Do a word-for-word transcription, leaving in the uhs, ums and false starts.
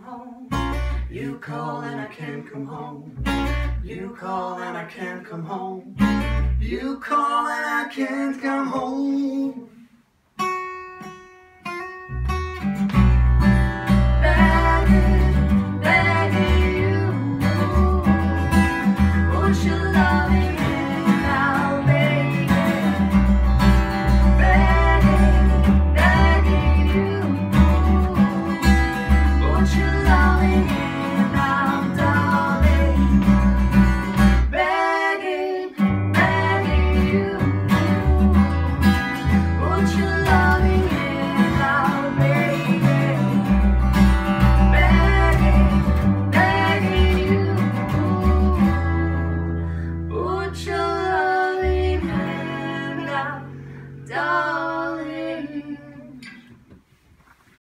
home. You call and I can't come home. You call and I can't come home. You call and I can't come home. Begging, begging you, won't you love me now, baby? Begging, begging you, won't you love me now, darling? Begging, begging you, won't you love me now, baby? Put your loving hand out, darling.